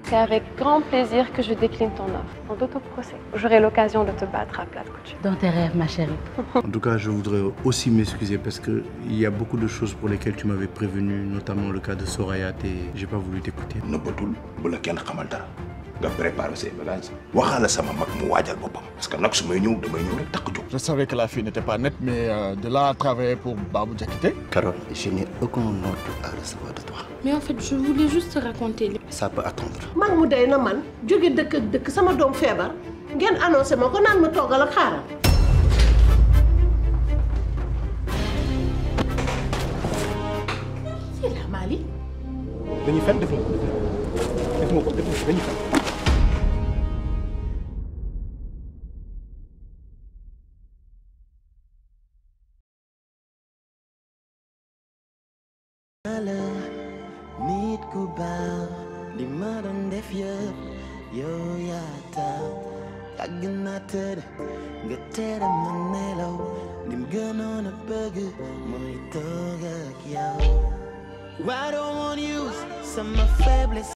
C'est avec grand plaisir que je décline ton offre en autoprocès. J'aurai l'occasion de te battre à plat de couture. Dans tes rêves, ma chérie. En tout cas, je voudrais aussi m'excuser parce qu'il y a beaucoup de choses pour lesquelles tu m'avais prévenu, notamment le cas de Soraya, et j'ai pas voulu t'écouter. Je savais que la fille n'était pas nette, mais de là à travailler pour Babou Diakité. Carole, je n'ai aucun ordre à recevoir de toi. Mais en fait, je voulais juste te raconter. Ça peut attendre. mag mu day na man jóge dëkk ak dëkk sama doom feebar ngeen annoncé ma ko naan ma toogal ak xaaral. c'est la Mali. dañuy fen def nga ko dañuy fen. nit ku baax li ma doon def yëpp yow yaa tax yàgg naa tëdd nga tere ma nelaw lim gënoon a bëgg mooy toog ak yow. I don't want to use some faiblesse.